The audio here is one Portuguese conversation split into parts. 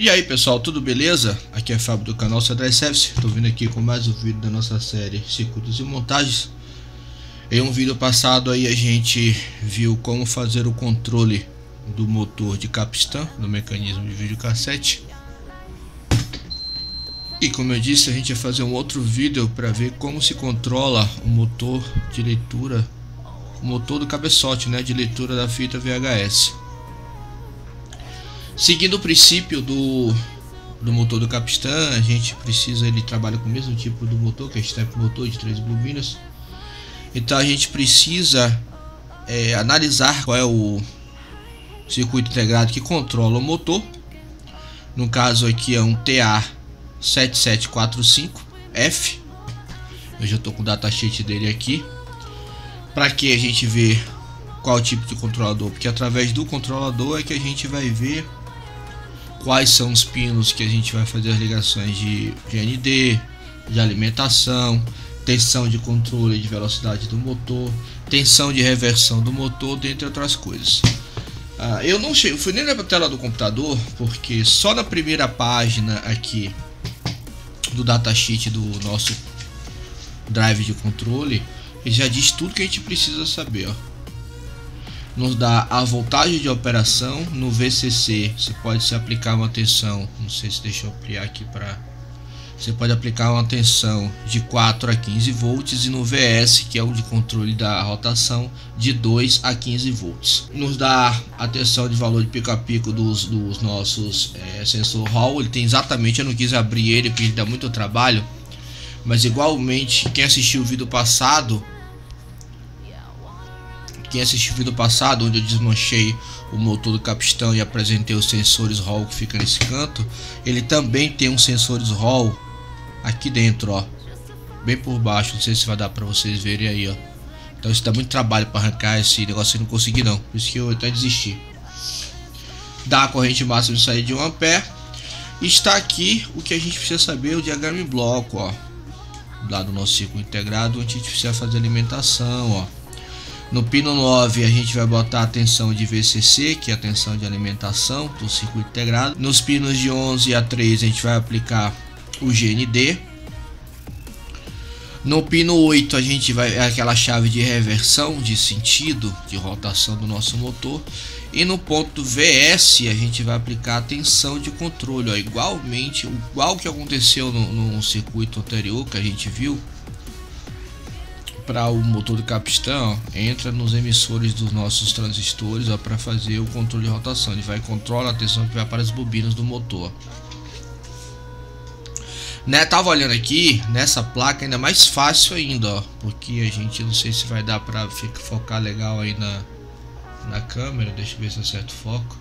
E aí pessoal, tudo beleza? Aqui é Fábio do canal Cedric Service. Estou vindo aqui com mais um vídeo da nossa série Circuitos e Montagens. Em um vídeo passado aí a gente viu como fazer o controle do motor de capstan no mecanismo de videocassete. E como eu disse, a gente vai fazer um outro vídeo para ver como se controla o motor de leitura, o motor do cabeçote, né, de leitura da fita VHS. Seguindo o princípio do motor do capstan, a gente precisa, ele trabalha com o mesmo tipo do motor, que é step motor de 3 bobinas. Então a gente precisa analisar qual é o circuito integrado que controla o motor. No caso aqui é um TA7745F. Eu já estou com o datasheet dele aqui. Para que a gente vê qual tipo de controlador, porque através do controlador é que a gente vai ver quais são os pinos que a gente vai fazer as ligações de GND, de alimentação, tensão de controle de velocidade do motor, tensão de reversão do motor, dentre outras coisas. Eu não fui nem na tela do computador, porque só na primeira página aqui do datasheet do nosso drive de controle ele já diz tudo que a gente precisa saber, ó. Nos dá a voltagem de operação. No VCC você pode se aplicar uma tensão, não sei se deixa eu ampliar aqui para, você pode aplicar uma tensão de 4 a 15 volts, e no VS, que é o de controle da rotação, de 2 a 15 volts. Nos dá a tensão de valor de pico a pico dos nossos sensor Hall. Ele tem exatamente, eu não quis abrir ele porque ele dá muito trabalho, mas igualmente quem assistiu o vídeo passado, onde eu desmanchei o motor do capstan e apresentei os sensores Hall que fica nesse canto, ele também tem uns sensores Hall aqui dentro, ó, bem por baixo. Não sei se vai dar para vocês verem aí, ó. Então isso dá muito trabalho para arrancar esse negócio, eu não consegui não, por isso que eu até desisti. Dá a corrente máxima de saída de 1 ampere. Está aqui o que a gente precisa saber, o diagrama em bloco, ó, lá do nosso circuito integrado, onde a gente precisa fazer alimentação, ó. No pino 9 a gente vai botar a tensão de VCC, que é a tensão de alimentação do circuito integrado. Nos pinos de 11 a 3 a gente vai aplicar o GND. No pino 8 a gente vai aquela chave de reversão de sentido de rotação do nosso motor. E no ponto VS a gente vai aplicar a tensão de controle, ó, igual que aconteceu no circuito anterior que a gente viu. Para o motor do capstan, ó, entra nos emissores dos nossos transistores para fazer o controle de rotação. Ele vai controlar a tensão que vai para as bobinas do motor. Né, tava olhando aqui nessa placa, ainda mais fácil ainda, ó, porque a gente não sei se vai dar para focar legal aí na câmera. Deixa eu ver se acerta o foco.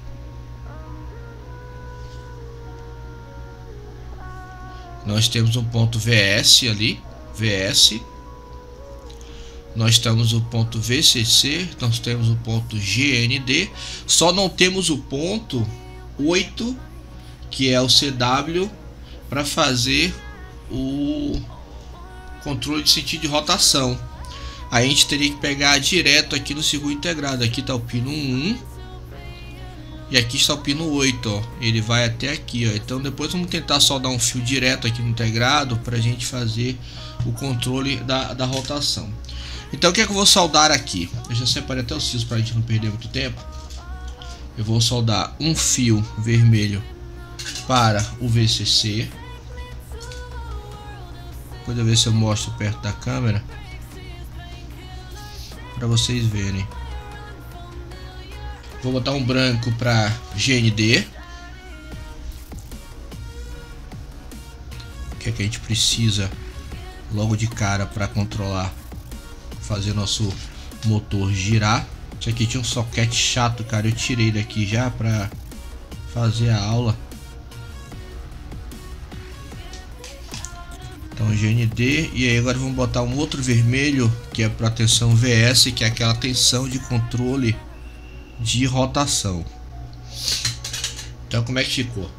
Nós temos um ponto VS ali, VS. Nós temos o ponto VCC, nós temos o ponto GND, só não temos o ponto 8, que é o CW, para fazer o controle de sentido de rotação. Aí a gente teria que pegar direto aqui no circuito integrado. Aqui está o pino 1 e aqui está o pino 8, ó. Ele vai até aqui, ó. Então depois vamos tentar soldar um fio direto aqui no integrado para a gente fazer o controle da rotação. Então o que é que eu vou soldar aqui? Eu já separei até os fios para a gente não perder muito tempo. Eu vou soldar um fio vermelho para o VCC. Depois eu ver se eu mostro perto da câmera para vocês verem. Vou botar um branco para GND. O que é que a gente precisa logo de cara para controlar, fazer nosso motor girar? Isso aqui tinha um soquete chato, cara, eu tirei daqui já para fazer a aula. Então GND, e aí agora vamos botar um outro vermelho que é para tensão VS, que é aquela tensão de controle de rotação. Então como é que ficou?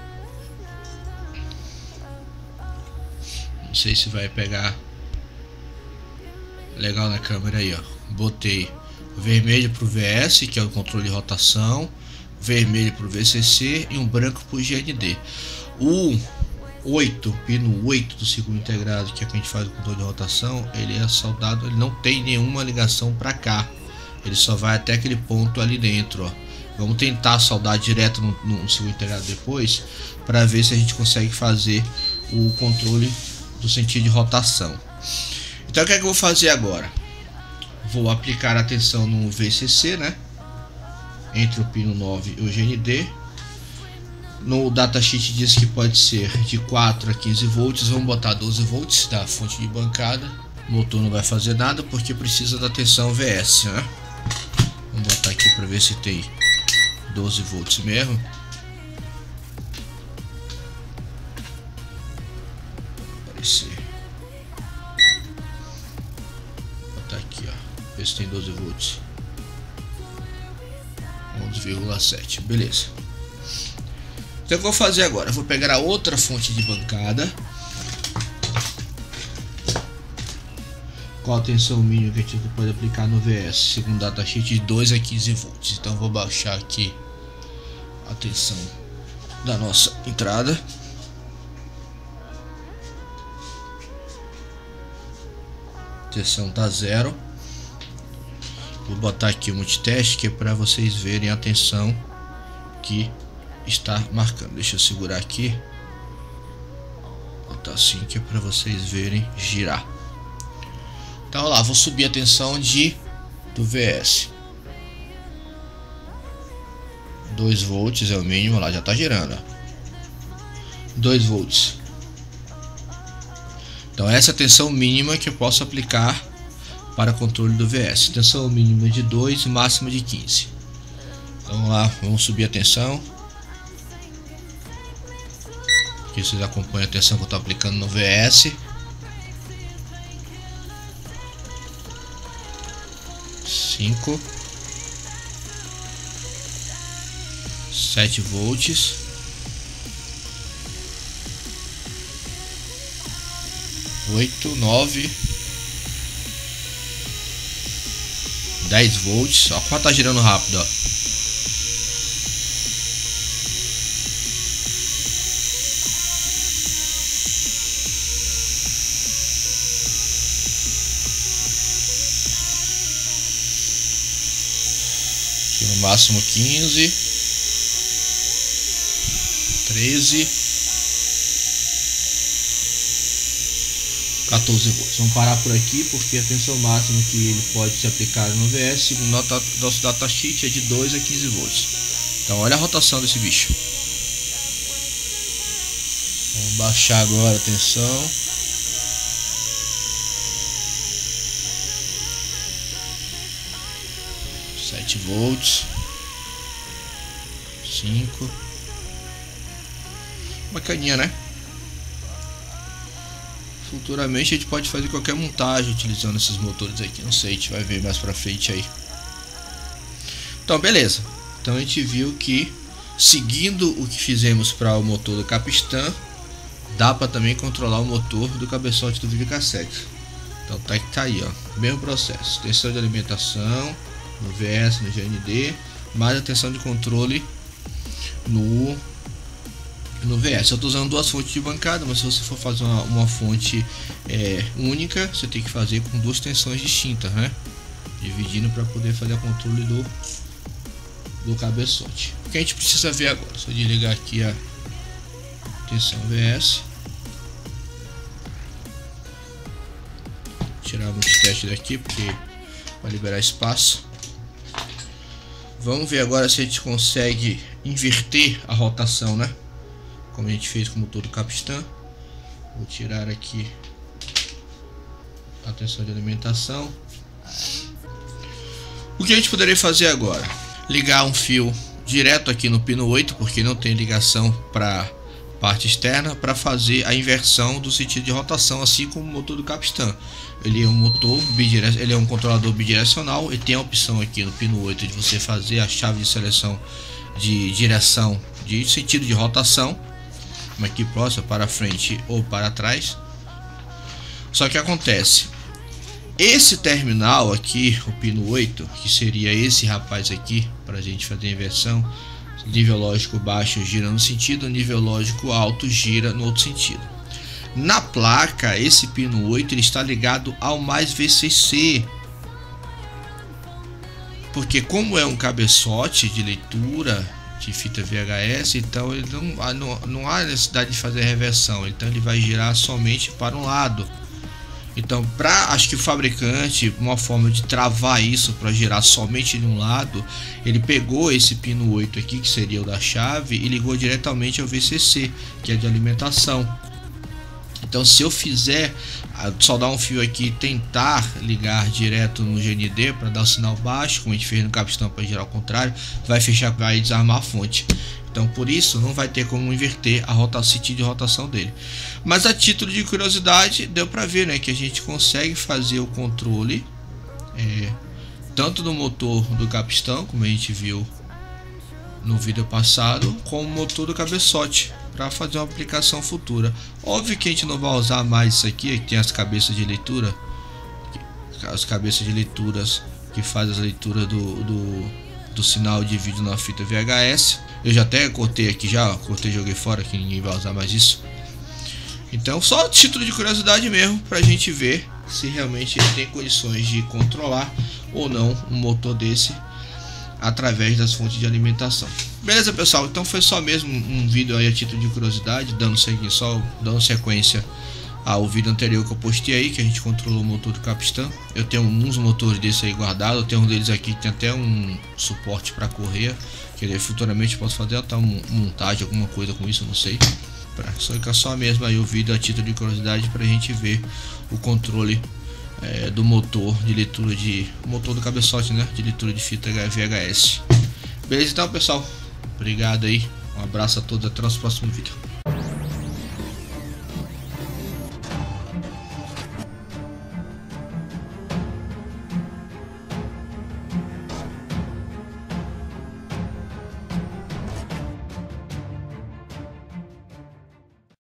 Não sei se vai pegar legal na câmera aí, ó. Botei vermelho pro VS, que é o controle de rotação, vermelho para o VCC e um branco para o GND. O 8, pino 8 do círculo integrado, que é o que a gente faz o controle de rotação, ele é soldado, ele não tem nenhuma ligação para cá, ele só vai até aquele ponto ali dentro, ó. Vamos tentar soldar direto no círculo integrado depois, para ver se a gente consegue fazer o controle do sentido de rotação. Então o que é que eu vou fazer agora? Vou aplicar a tensão no VCC, né? Entre o pino 9 e o GND. No datasheet diz que pode ser de 4 a 15 volts. Vamos botar 12 volts da fonte de bancada. O motor não vai fazer nada porque precisa da tensão VS, né? Vamos botar aqui para ver se tem 12 volts mesmo. Aparecer. Vou botar aqui, ó. Ver se tem 12 volts. 11,7. Beleza. Então o que eu vou fazer agora? Eu vou pegar a outra fonte de bancada. Qual a tensão mínima que a gente pode aplicar no VS? Segundo o datasheet, de 2 a 15 volts. Então eu vou baixar aqui a tensão da nossa entrada. A tensão tá 0. Vou botar aqui o multiteste, que é para vocês verem a tensão que está marcando. Deixa eu segurar aqui. Vou botar assim, que é para vocês verem girar. Então olha lá, vou subir a tensão do VS. 2 volts é o mínimo, lá já está girando. 2 volts. Então essa é a tensão mínima que eu posso aplicar para controle do VS. Tensão mínima de 2 e máxima de 15. Então vamos lá, vamos subir a tensão. Aqui vocês acompanham a tensão que eu estou aplicando no VS. 5, 7 volts, 8, 9, 10 volts. Ó, como tá girando rápido, ó. No máximo 15, 13, 14 volts. Vamos parar por aqui porque a tensão máxima que ele pode se aplicar no VS, segundo nosso datasheet, é de 2 a 15 volts. Então olha a rotação desse bicho. Vamos baixar agora a tensão. Volts, 5. Bacaninha, né? Futuramente a gente pode fazer qualquer montagem utilizando esses motores aqui, não sei, a gente vai ver mais pra frente aí. Então beleza, então a gente viu que seguindo o que fizemos para o motor do Capstan, dá para também controlar o motor do cabeçote do videocassete. Então tá aí, ó, mesmo processo, tensão de alimentação no VS, no GND, mais a tensão de controle no VS. Eu estou usando duas fontes de bancada, mas se você for fazer uma fonte única, você tem que fazer com duas tensões distintas, né? Dividindo para poder fazer o controle do cabeçote. O que a gente precisa ver agora? Só desligar aqui a tensão VS, tirar o multiteste daqui porque vai liberar espaço. Vamos ver agora se a gente consegue inverter a rotação, né? Como a gente fez com o motor do Capstan. Vou tirar aqui a tensão de alimentação. O que a gente poderia fazer agora? Ligar um fio direto aqui no pino 8, porque não tem ligação para parte externa, para fazer a inversão do sentido de rotação, assim como o motor do Capstan. Ele é um motor bidirecional, ele é um controlador bidirecional e tem a opção aqui no pino 8 de você fazer a chave de seleção de direção de sentido de rotação, como aqui próximo, para frente ou para trás. Só que acontece, esse terminal aqui, o pino 8, que seria esse rapaz aqui, para a gente fazer a inversão, Nível lógico baixo gira no sentido, nível lógico alto gira no outro sentido. Na placa, esse pino 8 ele está ligado ao mais VCC, porque como é um cabeçote de leitura de fita VHS, então ele não há necessidade de fazer reversão, então ele vai girar somente para um lado. Então, acho que o fabricante, uma forma de travar isso para girar somente de um lado, ele pegou esse pino 8 aqui, que seria o da chave, e ligou diretamente ao VCC, que é de alimentação. Então, se eu fizer soldar um fio aqui e tentar ligar direto no GND para dar o sinal baixo, como a gente fez no capistão para girar ao contrário, vai fechar, vai desarmar a fonte. Então, por isso, não vai ter como inverter a sentido de rotação dele. Mas a título de curiosidade, deu para ver, né, que a gente consegue fazer o controle tanto do motor do capistão, como a gente viu no vídeo passado, como o motor do cabeçote, para fazer uma aplicação futura. Óbvio que a gente não vai usar mais isso aqui, que tem as cabeças de leitura, as cabeças de leituras que faz as leituras do sinal de vídeo na fita VHS. Eu já até cortei aqui, cortei e joguei fora, que ninguém vai usar mais isso. Então, só título de curiosidade mesmo, pra gente ver se realmente ele tem condições de controlar ou não um motor desse através das fontes de alimentação. Beleza, pessoal? Então foi só mesmo um vídeo aí a título de curiosidade, dando sequência ao vídeo anterior que eu postei aí, que a gente controlou o motor do capistão. Eu tenho uns motores desses aí guardados, eu tenho um deles aqui que tem até um suporte para correia, que futuramente posso fazer até uma montagem, alguma coisa com isso, não sei. Só mesmo aí o vídeo a título de curiosidade para a gente ver o controle do motor de leitura motor do cabeçote, né, de leitura de fita VHS. Beleza, então, pessoal, obrigado aí, um abraço a todos, até o nosso próximo vídeo.